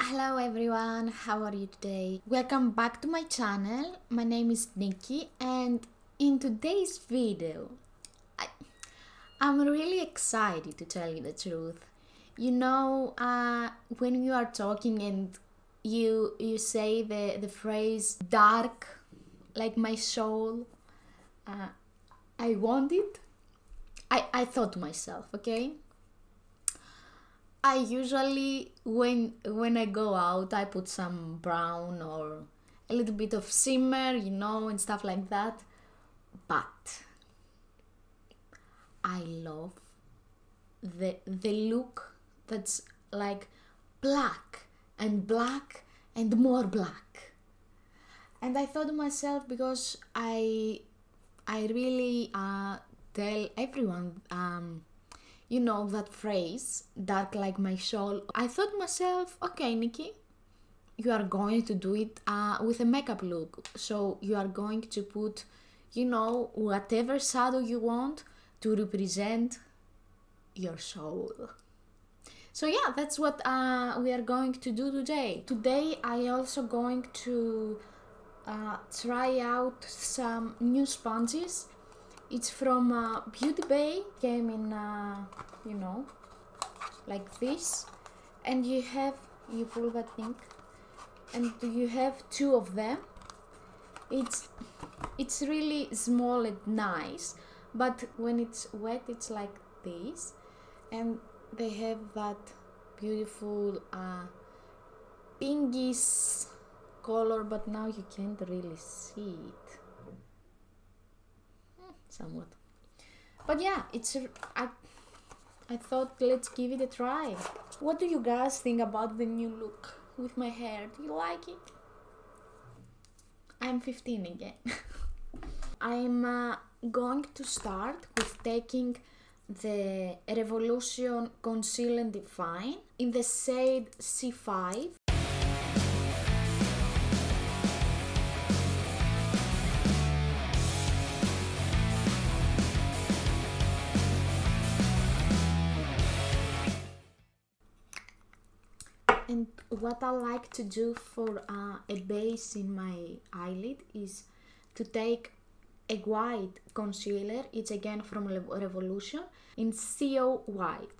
Hello everyone, how are you today? Welcome back to my channel. My name is Nikki and in today's video I'm really excited to tell you the truth. You know, when you are talking and you say the phrase dark like my soul, I want it. I thought to myself, okay? I usually, when I go out, I put some brown or a little bit of shimmer, you know, and stuff like that. But I love the look that's like black and more black. And I thought to myself, because I really tell everyone you know that phrase, dark like my soul. I thought to myself, okay, Nikki, you are going to do it with a makeup look. So you are going to put, you know, whatever shadow you want to represent your soul. So yeah, that's what we are going to do today. Today I also going to try out some new sponges. It's from Beauty Bay, came in, you know, like this, and you pull that thing, and you have two of them. It's really small and nice, but when it's wet, it's like this, and they have that beautiful pinkish color, but now you can't really see it. Somewhat, but yeah, I thought let's give it a try. What do you guys think about the new look with my hair? Do you like it? I'm 15 again. I'm going to start with taking the Revolution Conceal and Define in the shade C5. And what I like to do for a base in my eyelid is to take a white concealer. It's again from Revolution in CO White.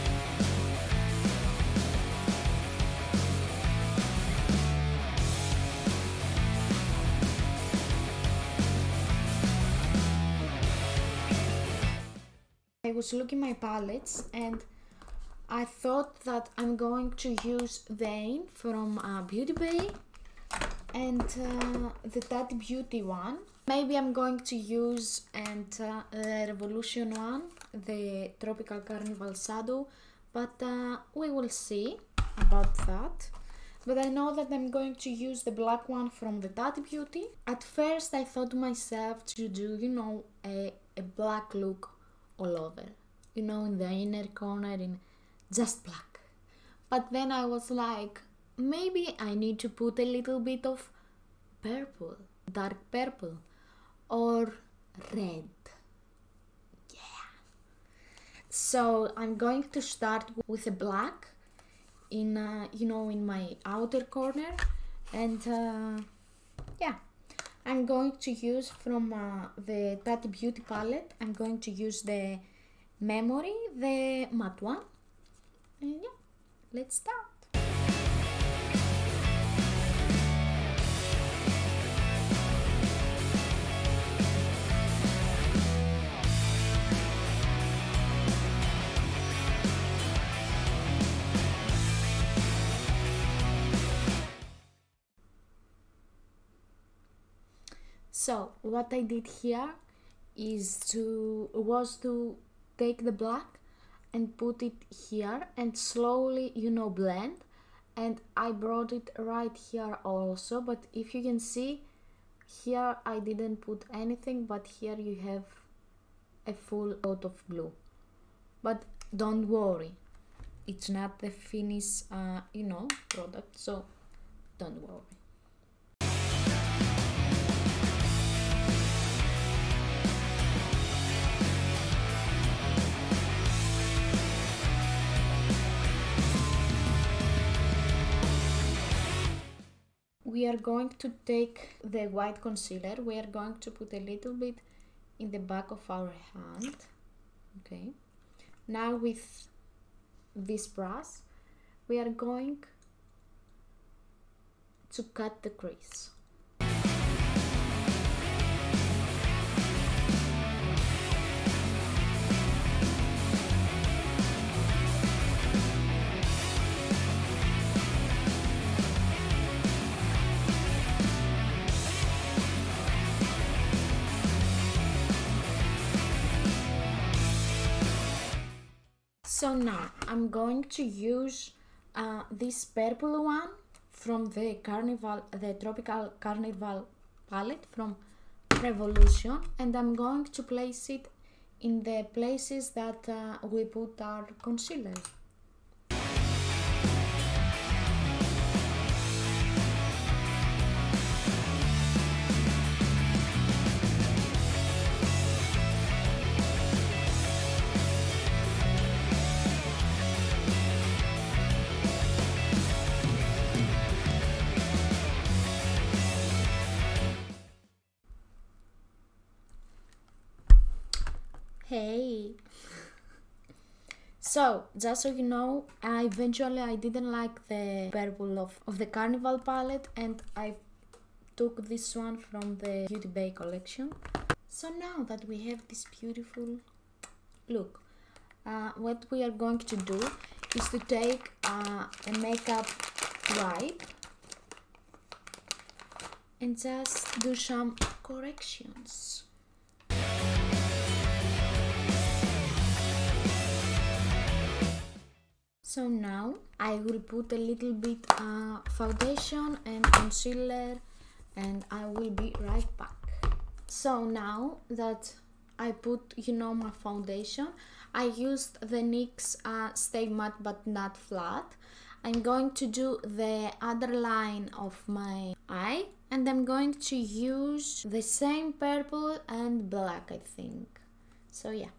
I was looking my palettes and I thought that I'm going to use Vane from Beauty Bay and the TatiBeauty one. Maybe I'm going to use the Revolution one, the Tropical Carnival Shadow, but we will see about that. But I know that I'm going to use the black one from the TatiBeauty. At first I thought to myself to do, you know, a black look all over, you know, in the inner corner, in just black. But then I was like, maybe I need to put a little bit of purple, dark purple or red. Yeah. So I'm going to start with a black in you know, in my outer corner, and yeah, I'm going to use from the TatiBeauty palette. I'm going to use the Memory, the matte one. And yeah, let's start. So what I did here is to take the black and put it here and slowly, you know, blend. And I brought it right here also, but if you can see here I didn't put anything, but here you have a full coat of blue. But don't worry, it's not the finished you know, product, so don't worry. we are going to take the white concealer. We are going to put a little bit in the back of our hand. Okay. Now with this brush, we are going to cut the crease. So now I'm going to use this purple one from the Tropical Carnival palette from Revolution, and I'm going to place it in the places that we put our concealer. Hey! So, just so you know, I didn't like the purple of the Carnival palette, and I took this one from the Beauty Bay collection. So now that we have this beautiful look, what we are going to do is to take a makeup wipe and just do some corrections. So now I will put a little bit foundation and concealer, and I will be right back. So now that I put, my foundation, I used the NYX Stay Matte But Not Flat. I'm going to do the other line of my eye, and I'm going to use the same purple and black, I think. So yeah.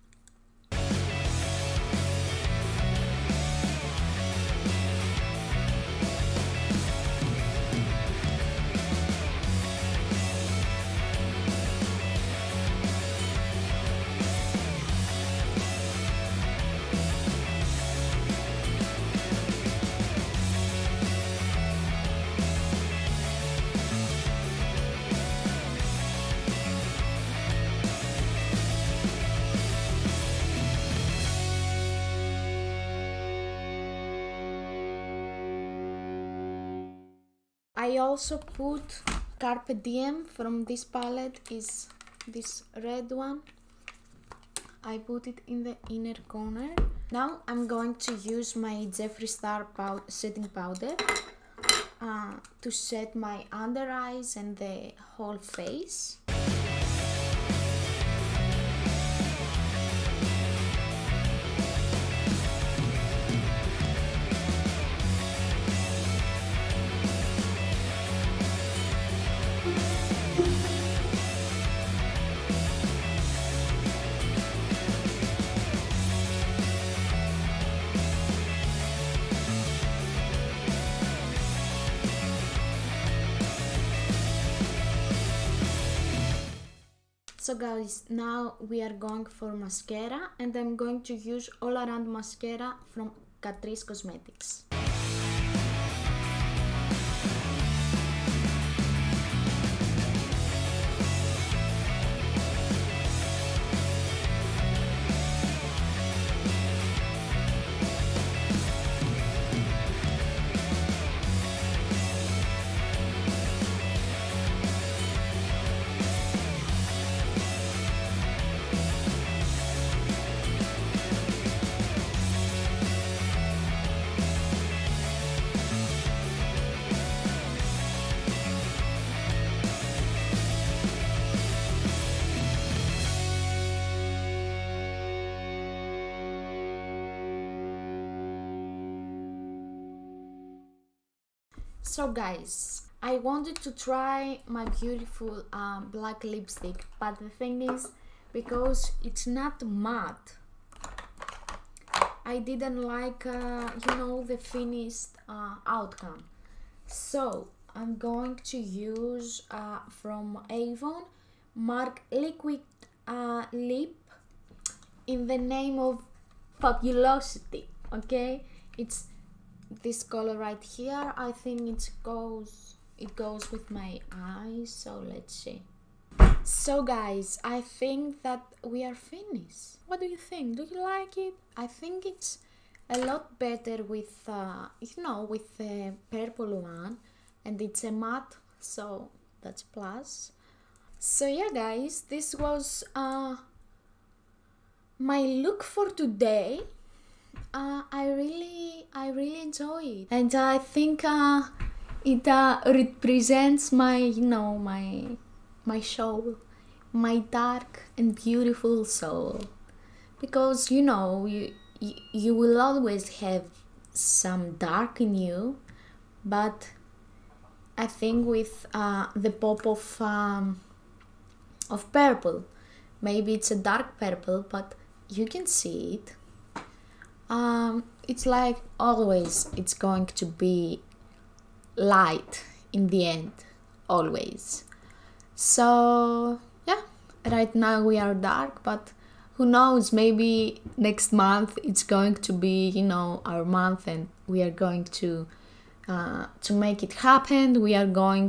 I also put Carpe Diem from this palette, is this red one. I put it in the inner corner. Now I'm going to use my Jeffree Star setting powder to set my under eyes and the whole face. So guys, now we are going for mascara, and I'm going to use All Around Mascara from Catrice Cosmetics. So guys, I wanted to try my beautiful black lipstick, but the thing is, because it's not matte, I didn't like, the finished outcome. So I'm going to use from Avon Mark Liquid Lip in the name of Fabulosity. Okay, it's this color right here. I think it goes with my eyes, so let's see. So guys, I think that we are finished. What do you think? Do you like it? I think it's a lot better with with the purple one, and it's a matte, so that's plus. So yeah guys, this was my look for today. I really enjoy it, and I think it represents my my soul, my dark and beautiful soul, because you will always have some dark in you, but I think with the pop of purple, maybe it's a dark purple, but you can see it. It's like always it's going to be light in the end, always. So yeah, right now we are dark, but who knows, maybe next month it's going to be our month, and we are going to make it happen. We are going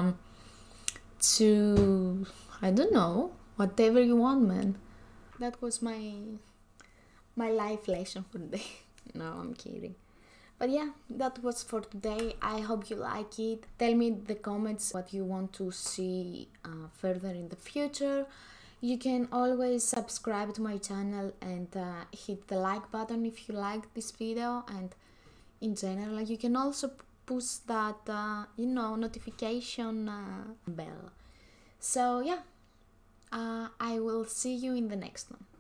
to, I don't know, whatever you want, man. That was my life lesson for the day. No, I'm kidding. But yeah, that was for today. I hope you like it. Tell me in the comments what you want to see further in the future. You can always subscribe to my channel and hit the like button if you like this video, and in general you can also push that notification bell. So yeah, I will see you in the next one.